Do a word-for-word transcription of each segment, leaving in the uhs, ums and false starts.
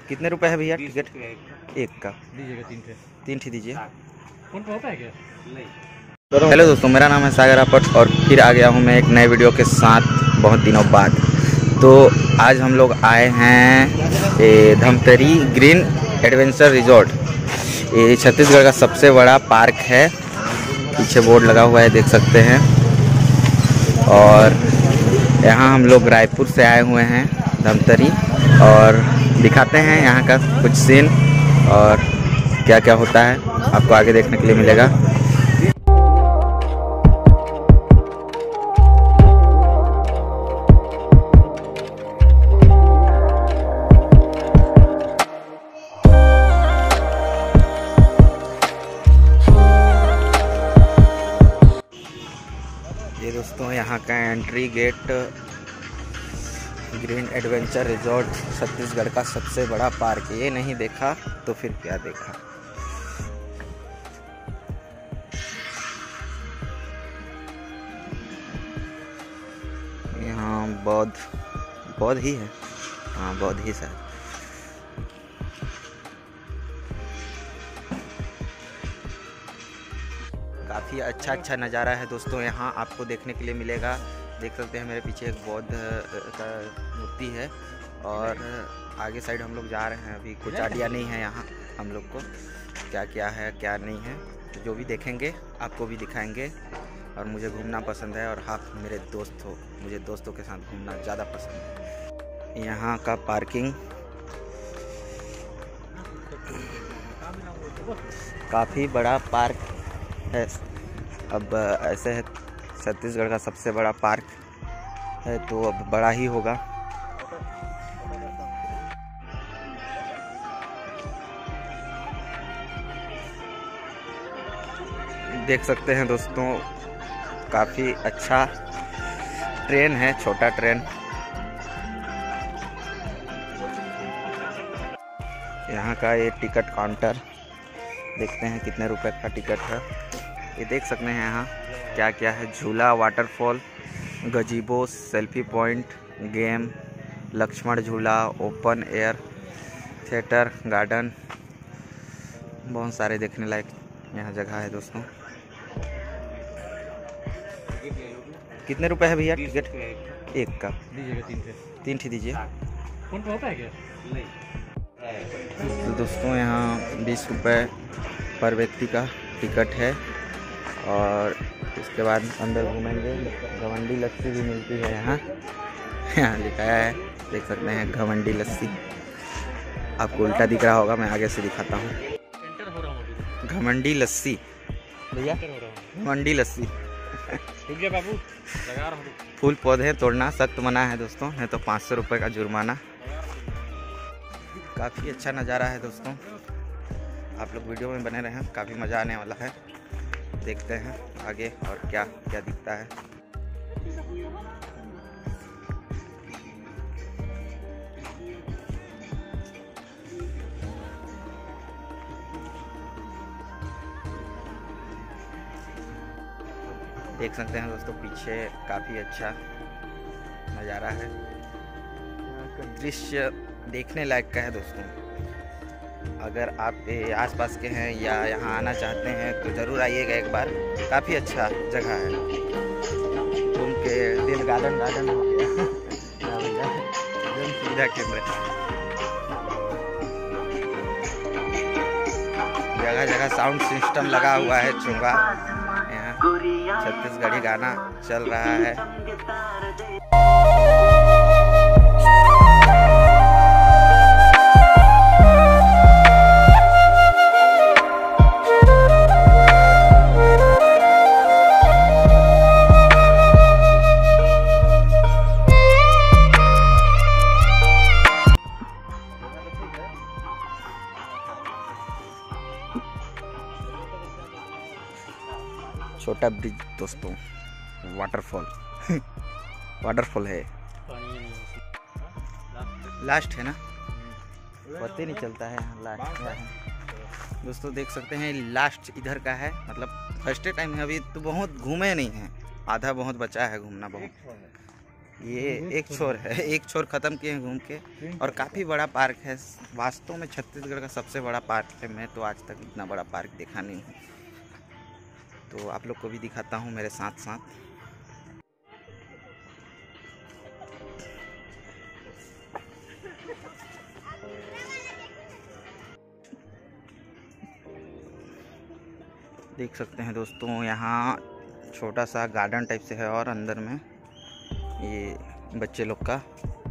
कितने रुपए है भैया टिकट? एक का दीजिएगा तीन ठे तीन ठी दीजिए। फोन पे होता है क्या? हेलो दोस्तों, मेरा नाम है सागर आपट और फिर आ गया हूँ मैं एक नए वीडियो के साथ बहुत दिनों बाद। तो आज हम लोग आए हैं ए, धमतरी ग्रीन एडवेंचर रिजॉर्ट। ये छत्तीसगढ़ का सबसे बड़ा पार्क है। पीछे बोर्ड लगा हुआ है, देख सकते हैं। और यहाँ हम लोग रायपुर से आए हुए हैं धमतरी, और दिखाते हैं यहाँ का कुछ सीन और क्या क्या होता है, आपको आगे देखने के लिए मिलेगा। ये दोस्तों यहाँ का entry gate, green adventure resort Chhattisgarh का सबसे बड़ा पार्क। ये नहीं देखा तो फिर क्या देखा। यहाँ बौद्ध बौद्ध ही है, हाँ बौद्ध ही शायद। काफ़ी अच्छा अच्छा नज़ारा है दोस्तों, यहाँ आपको देखने के लिए मिलेगा। देख सकते हैं मेरे पीछे एक बौद्ध का मूर्ति है, और आगे साइड हम लोग जा रहे हैं। अभी कुछ आइडिया नहीं है यहाँ हम लोग को क्या क्या है क्या नहीं है, तो जो भी देखेंगे आपको भी दिखाएंगे। और मुझे घूमना पसंद है, और आप मेरे दोस्त हो, मुझे दोस्तों के साथ घूमना ज़्यादा पसंद है। यहाँ का पार्किंग काफ़ी बड़ा पार्क है। अब ऐसे है, छत्तीसगढ़ का सबसे बड़ा पार्क है तो अब बड़ा ही होगा। देख सकते हैं दोस्तों, काफ़ी अच्छा ट्रेन है, छोटा ट्रेन। यहाँ का ये टिकट काउंटर, देखते हैं कितने रुपए का टिकट है। ये देख सकते हैं यहाँ क्या क्या है। झूला, waterfall, gazebo, selfie point, game, Lakshman Jhula, open air theatre, garden, बहुत सारे देखने लायक यहाँ जगह है दोस्तों। कितने रुपए है भैया टिकट? एक का दीजिएगा तीन ठे तीन ठी दीजिए। फोन पे होता है क्या? तो दोस्तों यहाँ बीस रुपए पर व्यक्ति का टिकट है, और इसके बाद अंदर घूमेंगे। घमंडी लस्सी भी मिलती है यहाँ, यहाँ लिखा है, देख सकते हैं घमंडी लस्सी। आपको उल्टा दिख रहा होगा, मैं आगे से दिखाता हूँ। घमंडी लस्सी भैया, घमंडी लस्सी। रुक जा बाबू, लगा रहा हूँ। फूल पौधे तोड़ना सख्त मना है दोस्तों, नहीं तो पाँच सौ रुपये का जुर्माना। काफ़ी अच्छा नज़ारा है दोस्तों, आप लोग वीडियो में बने रहें, काफ़ी मज़ा आने वाला है। देखते हैं आगे और क्या क्या दिखता है। देख सकते हैं दोस्तों, पीछे काफ़ी अच्छा नज़ारा है। दृश्य देखने लायक का है दोस्तों। अगर आप आसपास के हैं या यहाँ आना चाहते हैं तो ज़रूर आइएगा एक बार, काफ़ी अच्छा जगह है। घूम के दिल गार्डन गार्डन हो गया। सुविधा केंद्र, जगह जगह साउंड सिस्टम लगा हुआ है। चुंगा, यहाँ छत्तीसगढ़ी गाना चल रहा है। छोटा ब्रिज दोस्तों, वाटरफॉल वाटरफॉल है, लास्ट है ना, पता ही नहीं चलता है यहाँ लास्ट है दोस्तों। देख सकते हैं लास्ट इधर का है, मतलब फर्स्ट टाइम है, अभी तो बहुत घूमे नहीं हैं, आधा बहुत बचा है घूमना बहुत। ये एक छोर है, एक छोर ख़त्म किए घूम के। और काफ़ी बड़ा पार्क है, वास्तव में छत्तीसगढ़ का सबसे बड़ा पार्क है। मैं तो आज तक इतना बड़ा पार्क देखा नहीं हूँ, तो आप लोग को भी दिखाता हूँ मेरे साथ साथ। देख सकते हैं दोस्तों, यहाँ छोटा सा गार्डन टाइप से है और अंदर में ये बच्चे लोग का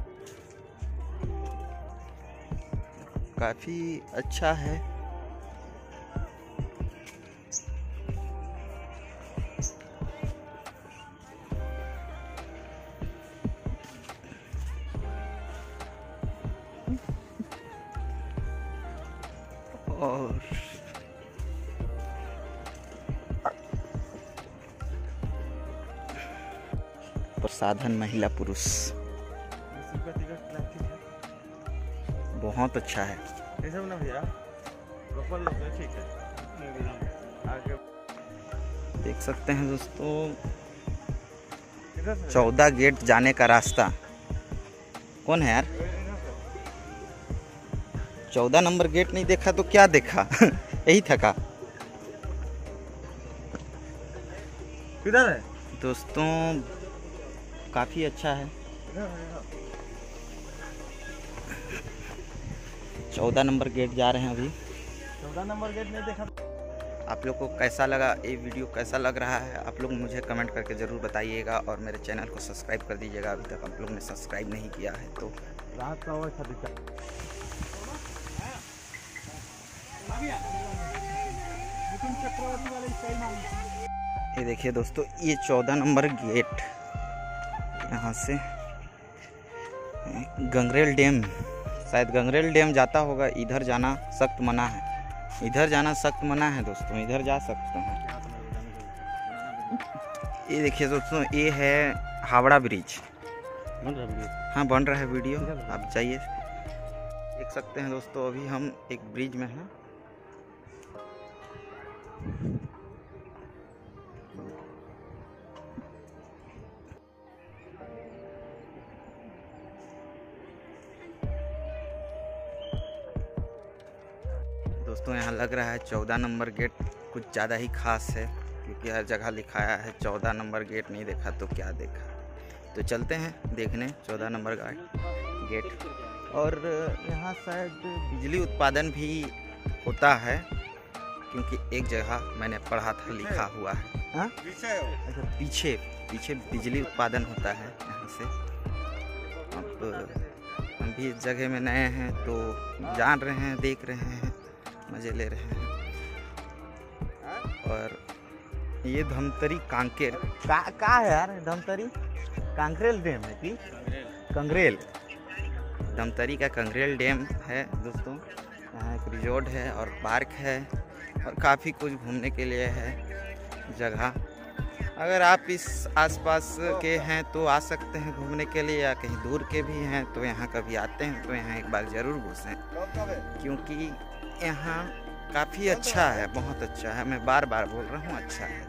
काफ़ी अच्छा है। और प्रसाधन महिला पुरुष बहुत अच्छा है। देख सकते हैं दोस्तों, चौदह गेट जाने का रास्ता। कौन है यार? चौदह नंबर गेट नहीं देखा तो क्या देखा? यही था का किधर है दोस्तों? काफी अच्छा है। चौदह नंबर गेट जा रहे हैं अभी। चौदह नंबर गेट नहीं देखा। आप लोग को कैसा लगा ये वीडियो, कैसा लग रहा है आप लोग मुझे कमेंट करके ज़रूर बताइएगा। और मेरे चैनल को सब्सक्राइब कर दीजिएगा, अभी तक आप लोग ने सब्सक्राइब नहीं किया है तो। रात का अच्छा दिखा। ये देखिए दोस्तों, ये चौदह नंबर गेट, यहाँ से गंगरेल डैम, शायद गंगरेल डैम जाता होगा। इधर जाना सख्त मना है, इधर जाना सख्त मना है दोस्तों, इधर जा सकते हैं। ये देखिए दोस्तों, ये है हावड़ा ब्रिज। हाँ बन रहा है वीडियो, आप जाइए देख सकते हैं दोस्तों। अभी हम एक ब्रिज में हैं। दोस्तों यहाँ लग रहा है चौदह नंबर गेट कुछ ज़्यादा ही खास है, क्योंकि हर जगह लिखाया है चौदह नंबर गेट। नहीं देखा तो क्या देखा। तो चलते हैं देखने चौदह नंबर गेट। और यहाँ शायद बिजली उत्पादन भी होता है, क्योंकि एक जगह मैंने पढ़ा था, लिखा हुआ है। हाँ अच्छा, पीछे पीछे बिजली उत्पादन होता है यहाँ से। अब हम भी इस जगह में नए हैं तो जान रहे हैं, देख रहे हैं, मज़े ले रहे हैं। और ये धमतरी कांकेर का का है यार? धमतरी कांकरेल डैम है कि कंगरेल? धमतरी का कंगरेल डैम है दोस्तों। यहाँ एक रिजॉर्ट है और पार्क है और काफ़ी कुछ घूमने के लिए है जगह। अगर आप इस आसपास के हैं तो आ सकते हैं घूमने के लिए, या कहीं दूर के भी हैं तो यहाँ कभी आते हैं तो यहाँ एक बार ज़रूर घुसें, क्योंकि यहाँ काफ़ी अच्छा है, बहुत अच्छा है। मैं बार बार बोल रहा हूँ, अच्छा है।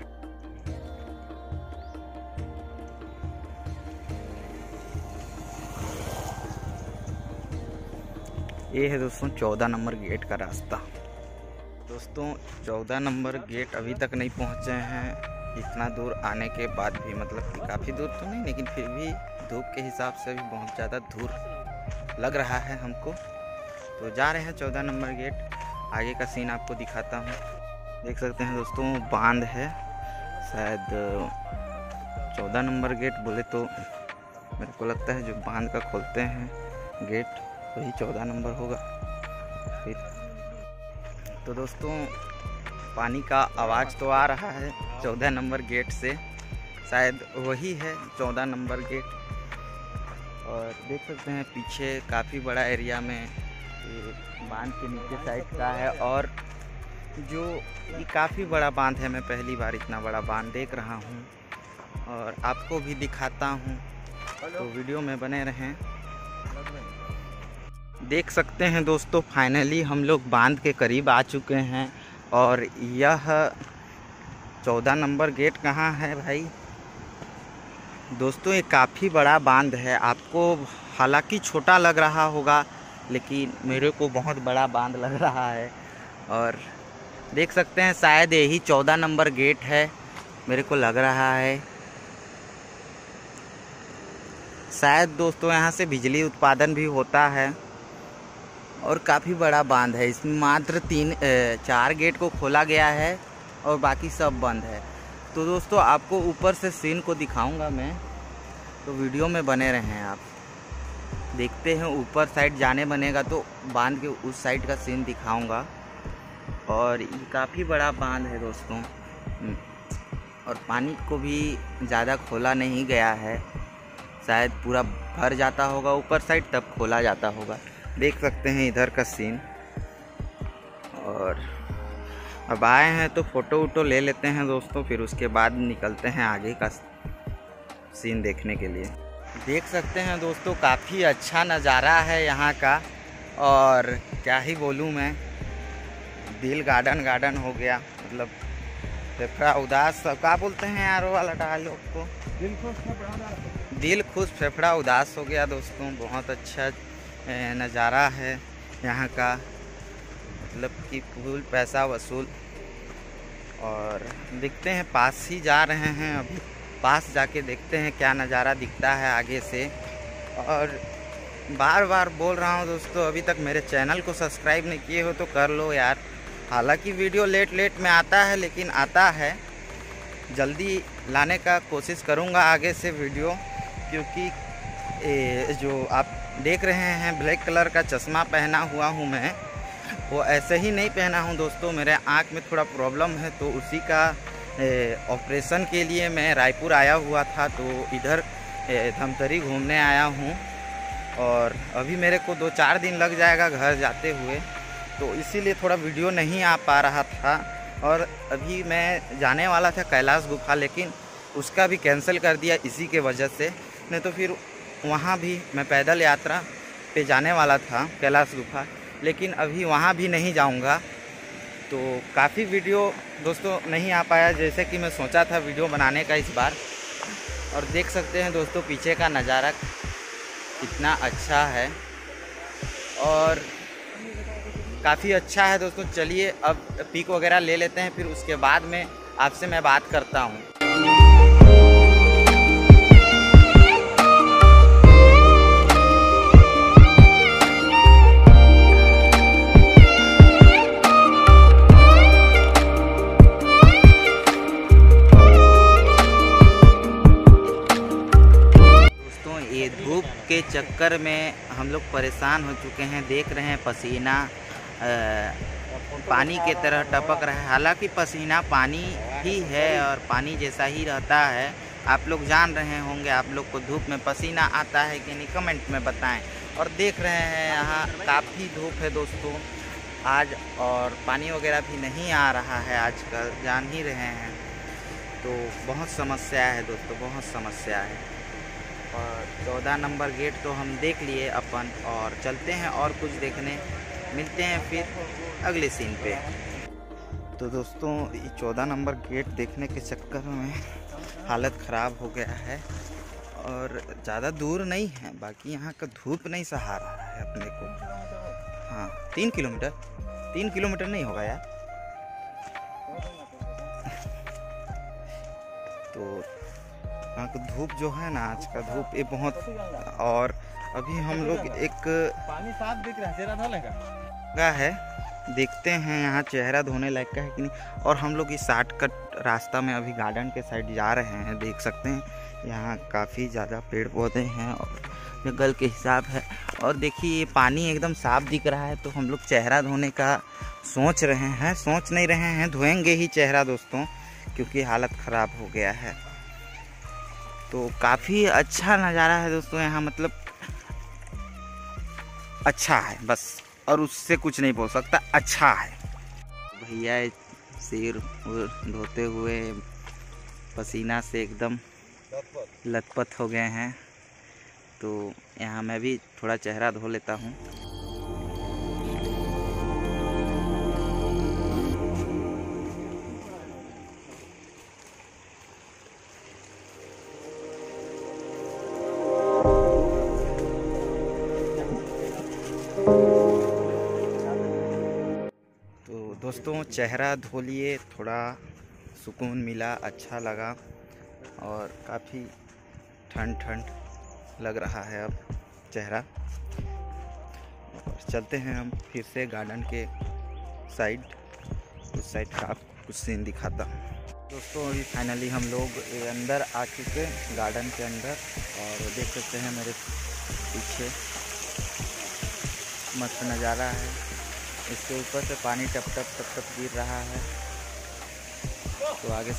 ये है दोस्तों चौदह नंबर गेट का रास्ता। दोस्तों चौदह नंबर गेट अभी तक नहीं पहुँचे हैं। इतना दूर आने के बाद भी, मतलब कि काफ़ी दूर तो नहीं, लेकिन फिर भी धूप के हिसाब से भी बहुत ज़्यादा दूर लग रहा है हमको। तो जा रहे हैं चौदह नंबर गेट। आगे का सीन आपको दिखाता हूँ। देख सकते हैं दोस्तों, बांध है शायद। चौदह नंबर गेट बोले तो मेरे को लगता है जो बांध का खोलते हैं गेट वही चौदह नंबर होगा फिर। तो दोस्तों पानी का आवाज़ तो आ रहा है चौदह नंबर गेट से, शायद वही है चौदह नंबर गेट। और देख सकते हैं पीछे काफ़ी बड़ा एरिया में ये बांध के नीचे साइड का है। और जो ये काफ़ी बड़ा बांध है, मैं पहली बार इतना बड़ा बांध देख रहा हूँ और आपको भी दिखाता हूँ, तो वीडियो में बने रहें। देख सकते हैं दोस्तों, फाइनली हम लोग बांध के करीब आ चुके हैं। और यह चौदह नंबर गेट कहाँ है भाई? दोस्तों ये काफ़ी बड़ा बांध है, आपको हालांकि छोटा लग रहा होगा लेकिन मेरे को बहुत बड़ा बांध लग रहा है। और देख सकते हैं शायद यही चौदह नंबर गेट है, मेरे को लग रहा है शायद। दोस्तों यहाँ से बिजली उत्पादन भी होता है और काफ़ी बड़ा बांध है। इसमें मात्र तीन चार गेट को खोला गया है और बाकी सब बंद है। तो दोस्तों आपको ऊपर से सीन को दिखाऊंगा मैं, तो वीडियो में बने रहें आप। देखते हैं ऊपर साइड जाने बनेगा तो बांध के उस साइड का सीन दिखाऊंगा। और ये काफ़ी बड़ा बांध है दोस्तों, और पानी को भी ज़्यादा खोला नहीं गया है, शायद पूरा भर जाता होगा ऊपर साइड तब खोला जाता होगा। देख सकते हैं इधर का सीन। और अब आए हैं तो फ़ोटो वोटो ले लेते हैं दोस्तों, फिर उसके बाद निकलते हैं आगे का सीन देखने के लिए। देख सकते हैं दोस्तों काफ़ी अच्छा नज़ारा है यहाँ का, और क्या ही बोलूँ मैं, दिल गार्डन गार्डन हो गया। मतलब फेफड़ा उदास, क्या बोलते हैं यार वो वाला डायलॉग को, दिल खुश फेफड़ा उदास। दिल खुश फेफड़ा उदास हो गया दोस्तों। बहुत अच्छा नज़ारा है यहाँ का, मतलब कि फुल पैसा वसूल। और दिखते हैं, पास ही जा रहे हैं अभी, पास जाके देखते हैं क्या नज़ारा दिखता है आगे से। और बार बार बोल रहा हूँ दोस्तों, अभी तक मेरे चैनल को सब्सक्राइब नहीं किए हो तो कर लो यार। हालांकि वीडियो लेट लेट में आता है लेकिन आता है, जल्दी लाने का कोशिश करूँगा आगे से वीडियो। क्योंकि ए, जो आप देख रहे हैं ब्लैक कलर का चश्मा पहना हुआ हूँ मैं, वो ऐसे ही नहीं पहना हूँ दोस्तों, मेरे आँख में थोड़ा प्रॉब्लम है, तो उसी का ऑपरेशन के लिए मैं रायपुर आया हुआ था। तो इधर धमतरी घूमने आया हूँ, और अभी मेरे को दो चार दिन लग जाएगा घर जाते हुए, तो इसीलिए थोड़ा वीडियो नहीं आ पा रहा था। और अभी मैं जाने वाला था कैलाश गुफा, लेकिन उसका भी कैंसिल कर दिया इसी के वजह से। नहीं तो फिर वहाँ भी मैं पैदल यात्रा पे जाने वाला था कैलाश गुफा, लेकिन अभी वहाँ भी नहीं जाऊँगा। तो काफ़ी वीडियो दोस्तों नहीं आ पाया जैसे कि मैं सोचा था वीडियो बनाने का इस बार। और देख सकते हैं दोस्तों पीछे का नज़ारा कितना अच्छा है, और काफ़ी अच्छा है दोस्तों। चलिए अब पिक वगैरह ले लेते हैं, फिर उसके बाद में आपसे मैं बात करता हूँ। ये धूप के चक्कर में हम लोग परेशान हो चुके हैं। देख रहे हैं पसीना आ, पानी के तरह टपक रहा है। हालांकि पसीना पानी ही है और पानी जैसा ही रहता है। आप लोग जान रहे होंगे, आप लोग को धूप में पसीना आता है कि नहीं कमेंट में बताएं। और देख रहे हैं यहाँ काफ़ी धूप है दोस्तों आज, और पानी वगैरह भी नहीं आ रहा है आजकल, जान ही रहे हैं। तो बहुत समस्या है दोस्तों, बहुत समस्या है। और चौदह नंबर गेट तो हम देख लिए अपन, और चलते हैं और कुछ देखने। मिलते हैं फिर अगले सीन पे। तो दोस्तों ये चौदह नंबर गेट देखने के चक्कर में हालत ख़राब हो गया है, और ज़्यादा दूर नहीं है, बाकी यहाँ का धूप नहीं सहा रहा है अपने को। हाँ तीन किलोमीटर तीन किलोमीटर नहीं होगा यार। तो यहाँ का धूप जो है ना, आज का धूप ये बहुत। और अभी हम लोग एक पानी साफ दिख रहा है, चेहरा धोने का है, देखते हैं यहाँ चेहरा धोने लायक का है कि नहीं। और हम लोग इस शॉर्टकट रास्ता में अभी गार्डन के साइड जा रहे हैं। देख सकते हैं यहाँ काफ़ी ज़्यादा पेड़ पौधे हैं और जंगल के हिसाब है। और देखिए ये पानी एकदम साफ दिख रहा है, तो हम लोग चेहरा धोने का सोच रहे हैं, सोच नहीं रहे हैं, धोएंगे ही चेहरा दोस्तों, क्योंकि हालत ख़राब हो गया है। तो काफ़ी अच्छा नज़ारा है दोस्तों यहाँ, मतलब अच्छा है बस, और उससे कुछ नहीं बोल सकता, अच्छा है। भैया सिर धोते हुए पसीना से एकदम लथपथ हो गए हैं, तो यहाँ मैं भी थोड़ा चेहरा धो लेता हूँ। दोस्तों चेहरा धो लिए, थोड़ा सुकून मिला, अच्छा लगा और काफ़ी ठंड ठंड लग रहा है अब चेहरा। और चलते हैं हम फिर से गार्डन के साइड, उस साइड का आपको कुछ सीन दिखाता हूँ। दोस्तों अभी फाइनली हम लोग अंदर आ चुके गार्डन के अंदर और देख सकते हैं मेरे पीछे मस्त नज़ारा है। इसके ऊपर से पानी टप टप टप टप गिर रहा है। तो आगे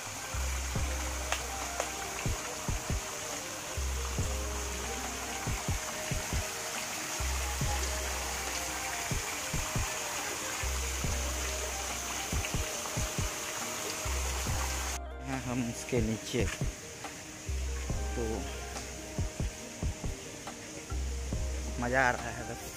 हैं हम इसके नीचे, तो मज़ा आ रहा है बस।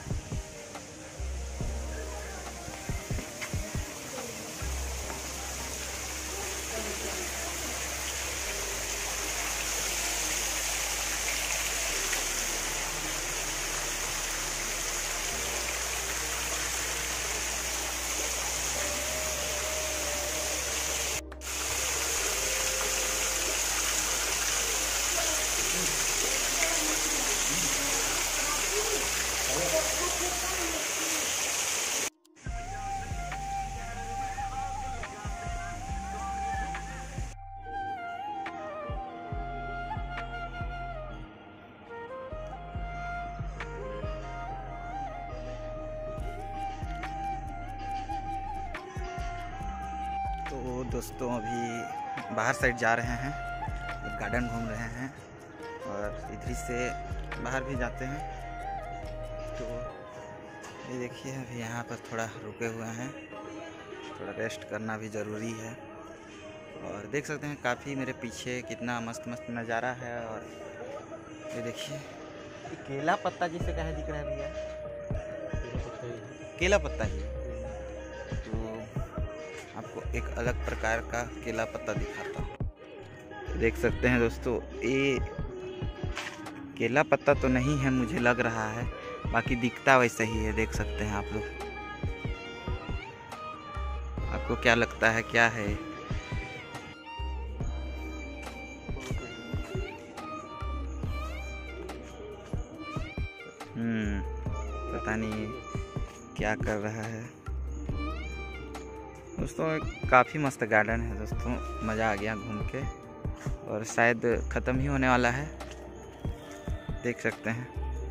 तो दोस्तों अभी बाहर साइड जा रहे हैं, गार्डन घूम रहे हैं और इधर से बाहर भी जाते हैं। तो ये देखिए अभी यहाँ पर थोड़ा रुके हुए हैं, थोड़ा रेस्ट करना भी ज़रूरी है। और देख सकते हैं काफ़ी मेरे पीछे कितना मस्त मस्त नज़ारा है। और ये देखिए केला पत्ता जिसे कहे दिख रहा है भैया, केला पत्ता ही। तो आपको एक अलग प्रकार का केला पत्ता दिखाता हूँ। देख सकते हैं दोस्तों, ये केला पत्ता तो नहीं है मुझे लग रहा है, बाकी दिखता वैसा ही है। देख सकते हैं आप लोग, आपको क्या लगता है क्या है? हम्म पता नहीं क्या कर रहा है। दोस्तों काफ़ी मस्त गार्डन है दोस्तों, मज़ा आ गया घूम के और शायद ख़त्म ही होने वाला है, देख सकते हैं।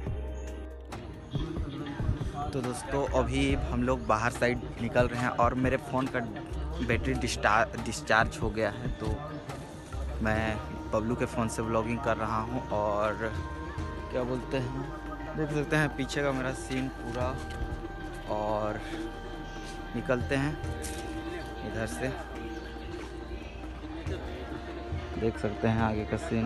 तो दोस्तों अभी हम लोग बाहर साइड निकल रहे हैं और मेरे फ़ोन का बैटरी डिस्चार्ज हो गया है, तो मैं बबलू के फ़ोन से व्लॉगिंग कर रहा हूं। और क्या बोलते हैं, देख सकते हैं पीछे का मेरा सीन पूरा। और निकलते हैं इधर से, देख सकते हैं आगे का सीन।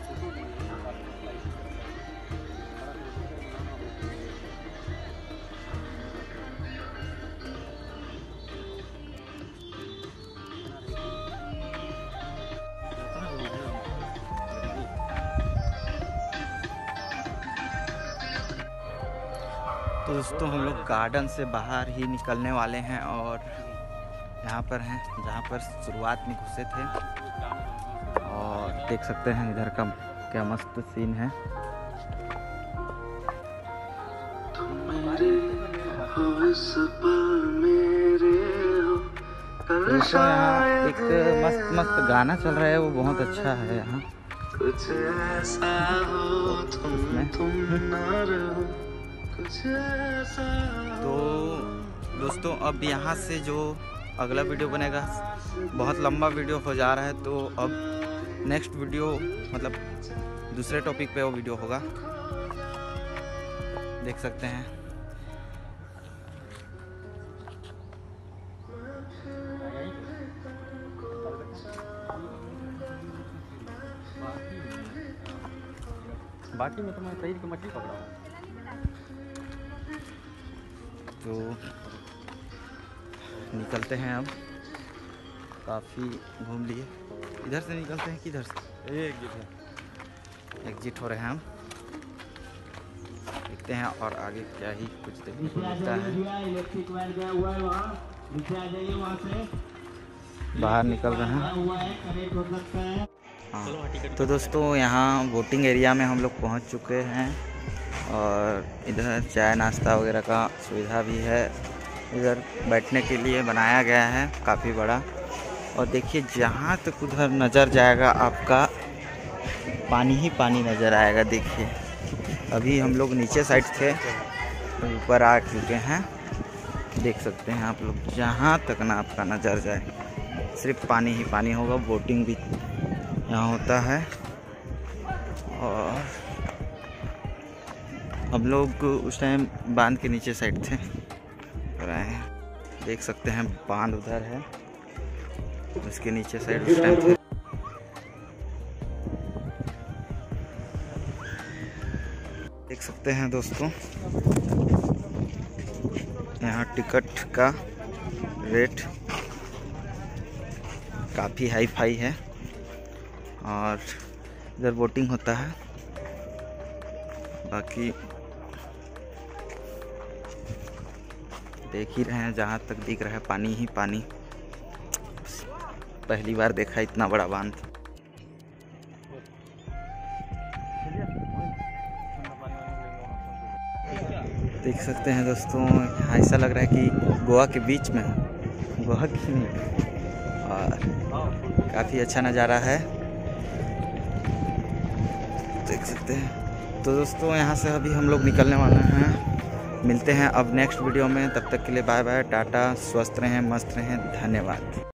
तो दोस्तों हम लोग गार्डन से बाहर ही निकलने वाले हैं और यहाँ पर हैं जहाँ पर शुरुआत में घुसे थे। और देख सकते हैं इधर का क्या मस्त सीन है। तो यहाँ एक मस्त मस्त गाना चल रहा है, वो बहुत अच्छा है यहाँ। कुछ ऐसा हो तुम तुम ना रहो, कुछ ऐसा। तो दोस्तों अब यहाँ से जो अगला वीडियो बनेगा बहुत लंबा वीडियो हो जा रहा है, तो अब नेक्स्ट वीडियो मतलब दूसरे टॉपिक पे वो वीडियो होगा, देख सकते हैं। बाकी में तो मैं सही की मछली पकड़ा हूँ। तो निकलते हैं अब, काफ़ी घूम लिए। इधर से निकलते हैं कि इधर से? एग्जिट हो रहे हैं हम, देखते हैं और आगे क्या ही कुछ देखने को मिलता है। बाहर निकल रहे हैं। हाँ, तो दोस्तों यहाँ बोटिंग एरिया में हम लोग पहुँच चुके हैं और इधर चाय नाश्ता वगैरह का सुविधा भी है। इधर बैठने के लिए बनाया गया है काफ़ी बड़ा। और देखिए जहाँ तक उधर नज़र जाएगा आपका पानी ही पानी नज़र आएगा। देखिए अभी हम लोग नीचे साइड थे, ऊपर आ चुके हैं। देख सकते हैं आप लोग, जहाँ तक ना आपका नज़र जाए सिर्फ पानी ही पानी होगा। बोटिंग भी यहाँ होता है। और हम लोग उस टाइम बांध के नीचे साइड थे और आए हैं। देख सकते हैं बांध उधर है, उसके नीचे साइड उस टाइम थे। देख सकते हैं दोस्तों यहाँ टिकट का रेट काफ़ी हाई फाई है और इधर बोटिंग होता है। बाकी देख ही रहे हैं, जहाँ तक दिख रहा है पानी ही पानी। पहली बार देखा इतना बड़ा बांध। देख सकते हैं दोस्तों ऐसा लग रहा है कि गोवा के बीच में, गोवा की नहीं, और काफ़ी अच्छा नज़ारा है। देख सकते हैं। तो दोस्तों यहाँ से अभी हम लोग निकलने वाले हैं। मिलते हैं अब नेक्स्ट वीडियो में। तब तक के लिए बाय बाय, टाटा, स्वस्थ रहें, मस्त रहें, धन्यवाद।